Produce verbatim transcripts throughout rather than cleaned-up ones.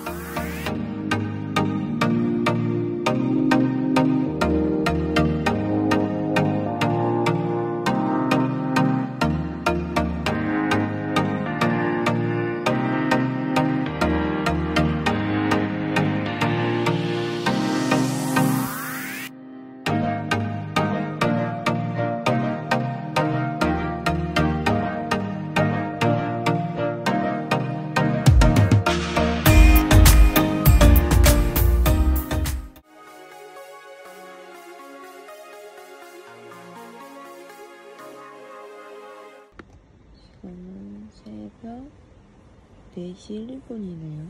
지금은 새벽 네 시 일 분이네요.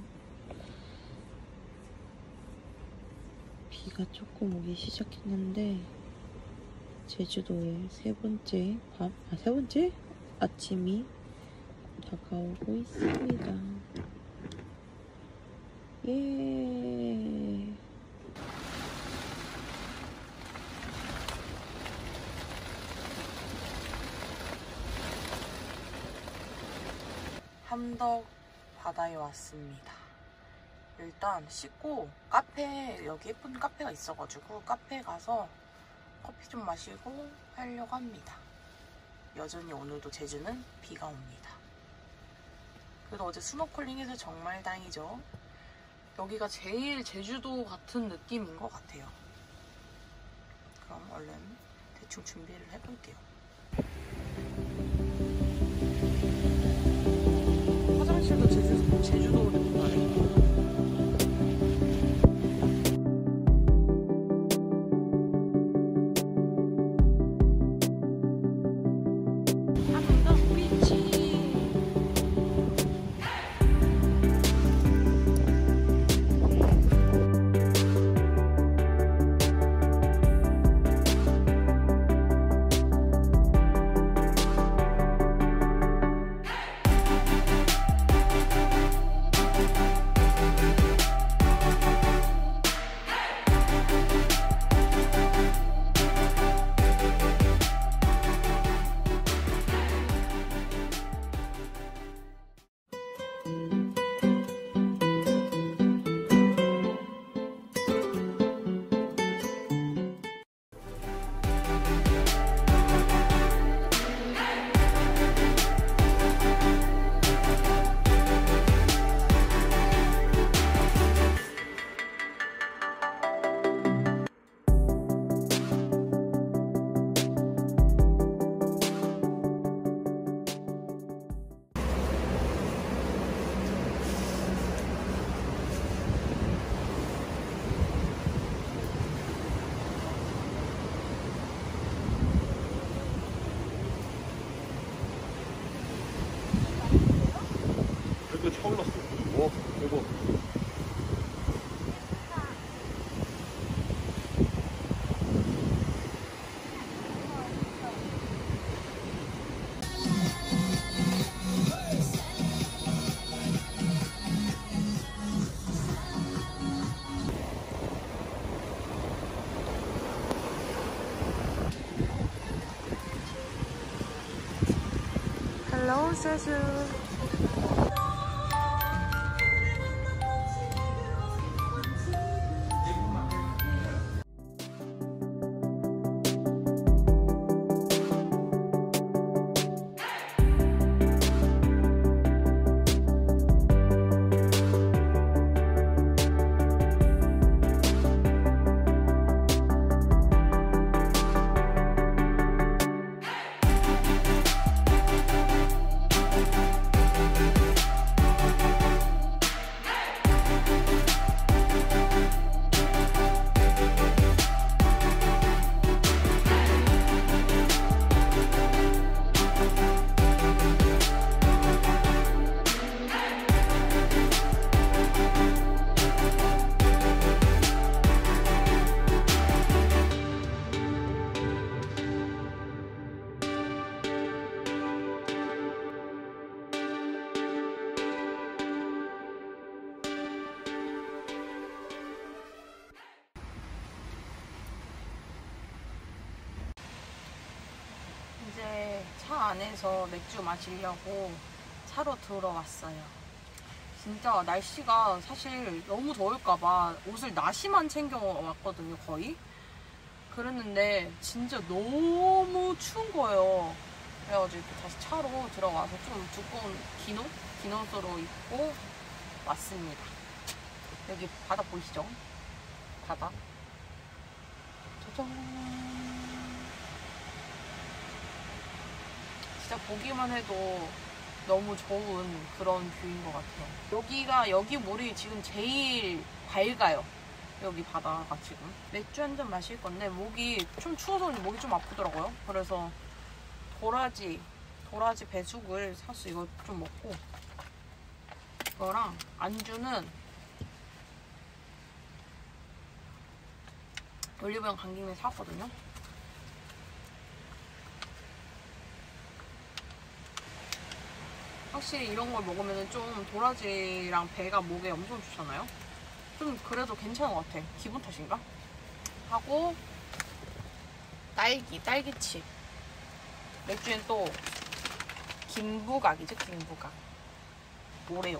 비가 조금 오기 시작했는데 제주도의 세 번째 밤, 아, 세 번째 아침이 다가오고 있습니다. 예. 함덕 바다에 왔습니다. 일단 씻고 카페, 여기 예쁜 카페가 있어가지고 카페에 가서 커피 좀 마시고 하려고 합니다. 여전히 오늘도 제주는 비가 옵니다. 그래도 어제 스노클링해서 정말 다행이죠. 여기가 제일 제주도 같은 느낌인 것 같아요. 그럼 얼른 대충 준비를 해볼게요. 화장실도 제주, 제주도 느낌 나네. 처음 났어. 와, 대박. Hello, 제주. 이제 차 안에서 맥주 마시려고 차로 들어왔어요. 진짜 날씨가 사실 너무 더울까봐 옷을 나시만 챙겨왔거든요, 거의. 그랬는데 진짜 너무 추운 거예요. 그래가지고 이렇게 다시 차로 들어가서 좀 두꺼운 긴 옷? 긴 옷으로 입고 왔습니다. 여기 바다 보이시죠? 바다. 짜잔. 진짜 보기만 해도 너무 좋은 그런 뷰인 것 같아요. 여기가, 여기 물이 지금 제일 밝아요. 여기 바다가 지금. 맥주 한 잔 마실 건데 목이 좀 추워서 목이 좀 아프더라고요. 그래서 도라지, 도라지 배숙을 사서 이거 좀 먹고, 이거랑 안주는 올리브영 간 김에 사왔거든요. 확실히 이런 걸 먹으면 좀 도라지랑 배가 목에 엄청 좋잖아요. 좀 그래도 괜찮은 것 같아. 기분 탓인가? 하고 딸기, 딸기칩. 맥주엔 또 김부각이죠, 김부각. 오레오.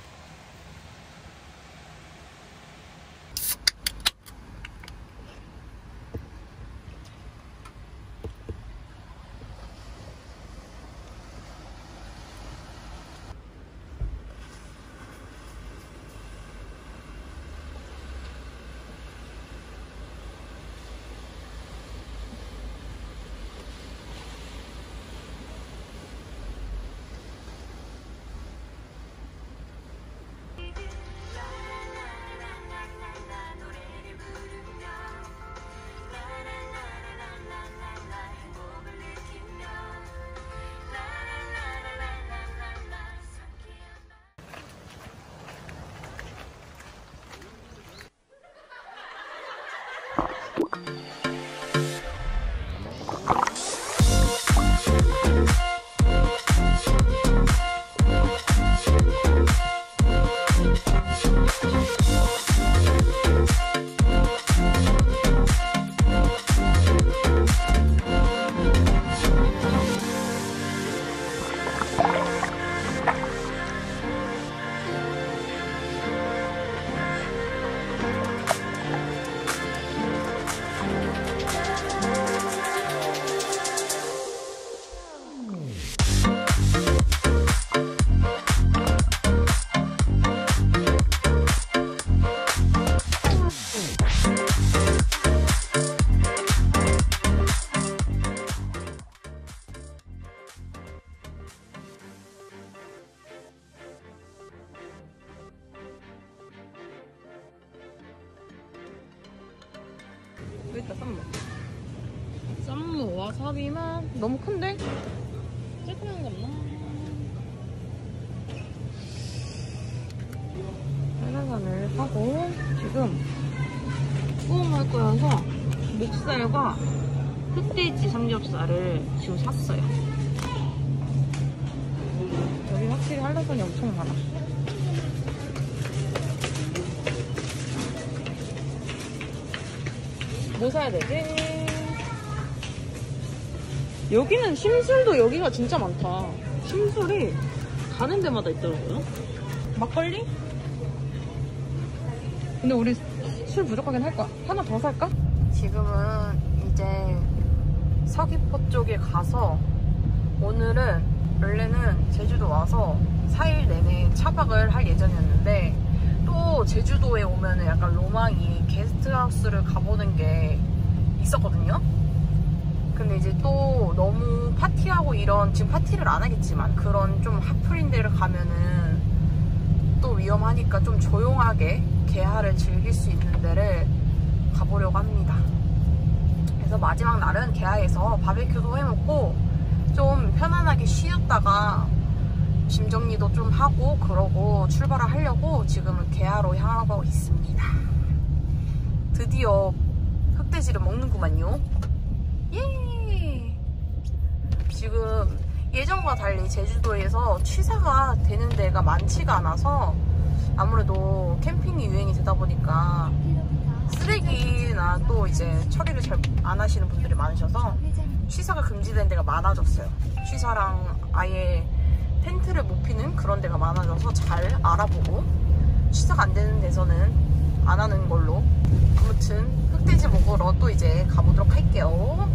여기 있다, 쌈무. 쌈무, 와사비만. 너무 큰데? 조그만 거 없나? 빨간산을 사고 지금 구워 먹을 거여서 목살과 흑돼지 삼겹살을 지금 샀어요. 여기 확실히 한라산이 엄청 많아. 뭐 사야 되지? 여기는 심술도 여기가 진짜 많다. 심술이 가는 데마다 있더라고요. 막걸리? 근데 우리 술 부족하긴 할 거야. 하나 더 살까? 지금은 이제 서귀포 쪽에 가서 오늘은 원래는 제주도 와서 사 일 내내 차박을 할 예정이었는데 또 제주도에 오면은 약간 로망이 게스트하우스를 가보는 게 있었거든요. 근데 이제 또 너무 파티하고 이런, 지금 파티를 안 하겠지만 그런 좀 핫플인 데를 가면은 또 위험하니까 좀 조용하게 개화를 즐길 수 있는 데를 가보려고 합니다. 그래서 마지막 날은 개화에서 바베큐도 해먹고 좀 편안하게 쉬었다가 짐 정리도 좀 하고 그러고 출발을 하려고 지금은 개화로 향하고 있습니다. 드디어 흑돼지를 먹는구만요. 예! 지금 예전과 달리 제주도에서 취사가 되는 데가 많지가 않아서 아무래도 캠핑이 유행이 되다 보니까 쓰레기나 또 이제 처리를 잘 안 하시는 분들이 많으셔서 취사가 금지된 데가 많아졌어요. 취사랑 아예 텐트를 못 피는 그런 데가 많아져서 잘 알아보고 취사가 안 되는 데서는 안 하는 걸로. 아무튼 흑돼지 먹으러 또 이제 가보도록 할게요.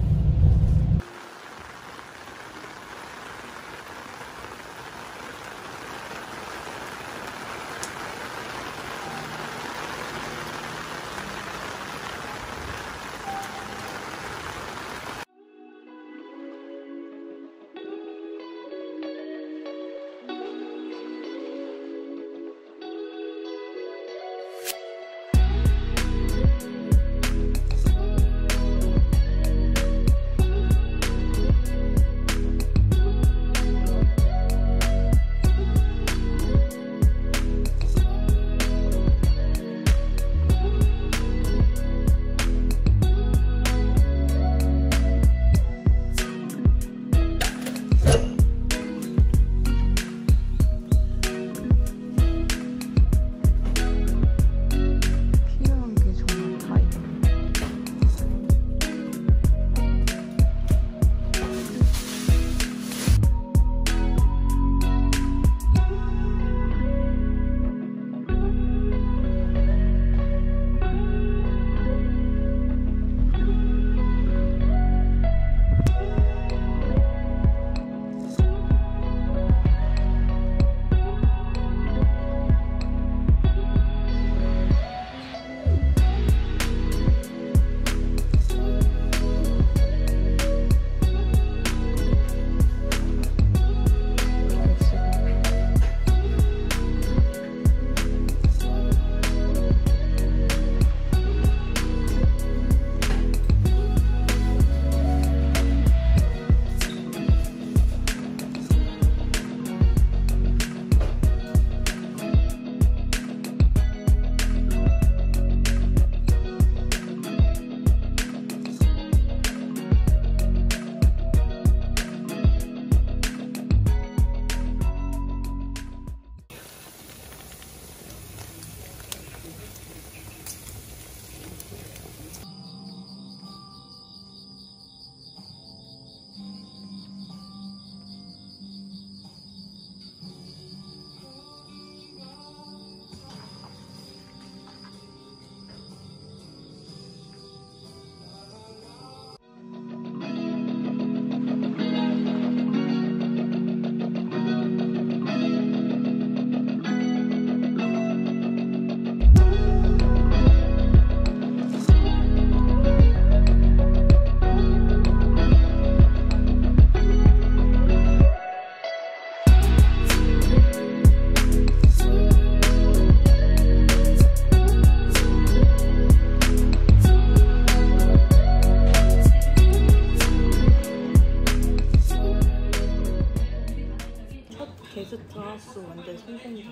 게스트하우스 완전 성공적이에요.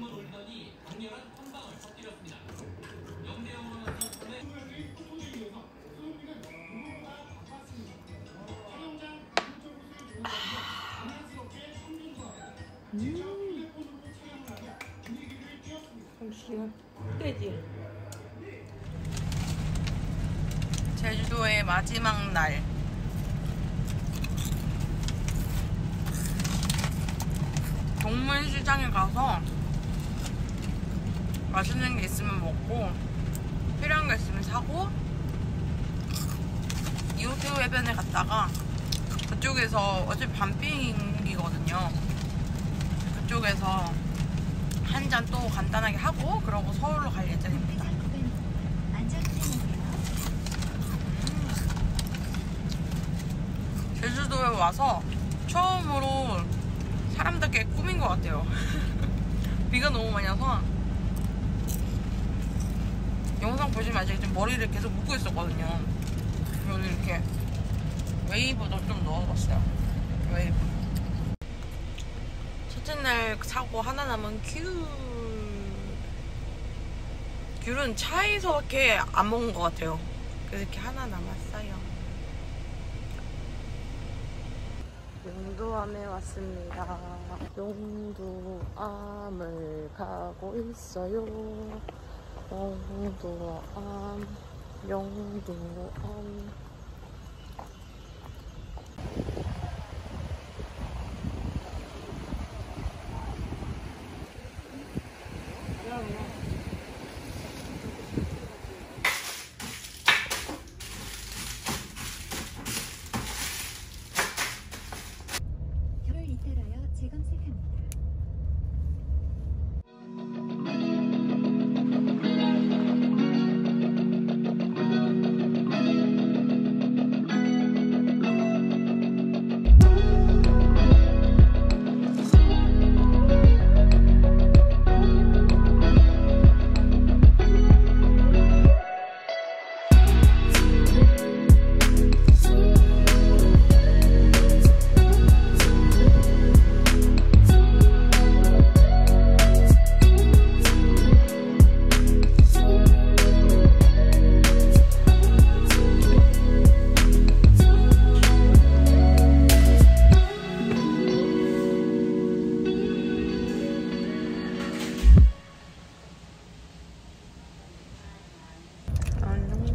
음. 잠시만. 흑돼지. 제주도의 마지막 날. 동물시장에 가서 맛있는 게 있으면 먹고 필요한 게 있으면 사고 이호태우 해변에 갔다가 그쪽에서 어차피 밤 비행기거든요. 그쪽에서 한 잔 또 간단하게 하고 그러고 서울로 갈 예정입니다. 음. 제주도에 와서 처음으로 사람답게 꾸민 것 같아요. 비가 너무 많이 와서 영상 보시면 아시겠지만 머리를 계속 묶고 있었거든요. 여기 이렇게 웨이브도 좀 넣어봤어요. 웨이브. 첫째 날 사고 하나 남은 귤. 귤은 차에서 이렇게 안 먹은 것 같아요. 그래서 이렇게 하나 남았어요. 용두암에 왔습니다. 용두암을 가고 있어요. 용두암, 용두암.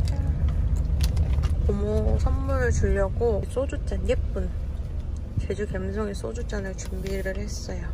고모 선물 주려고 소주잔, 예쁜 제주 갬성의 소주잔을 준비를 했어요.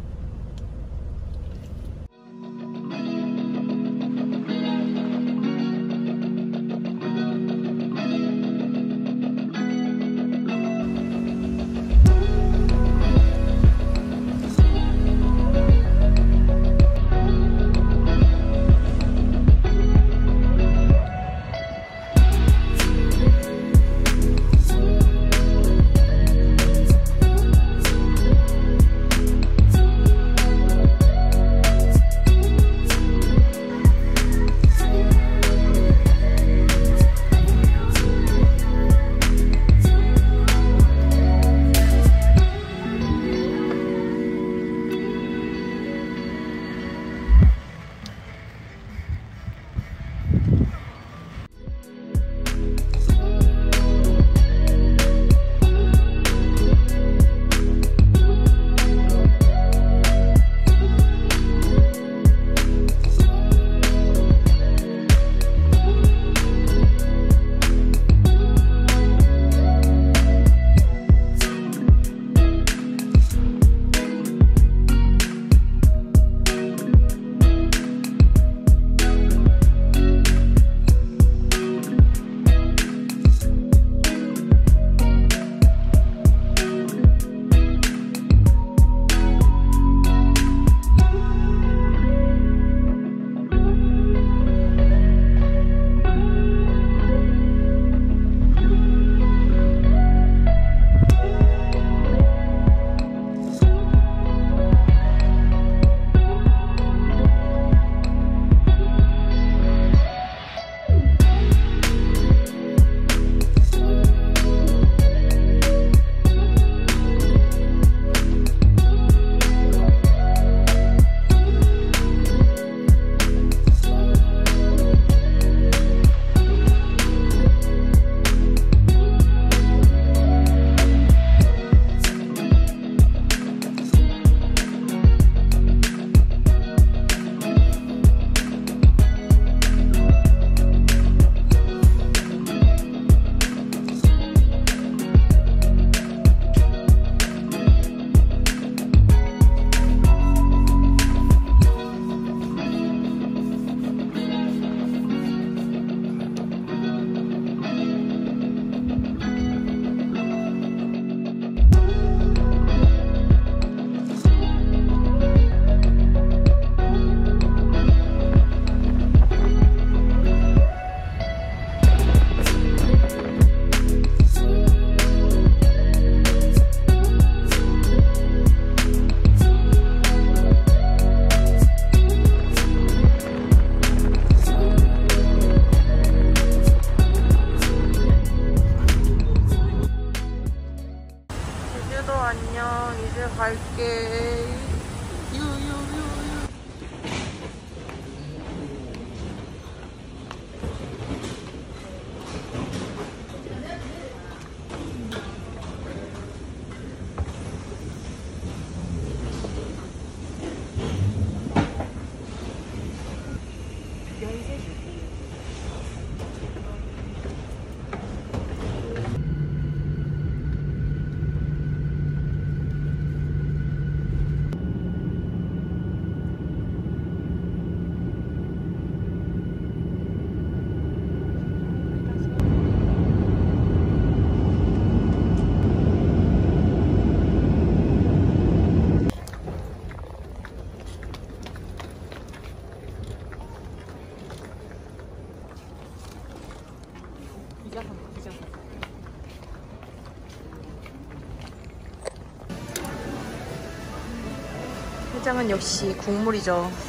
갈게. 유유유유. 해장은 역시 국물이죠.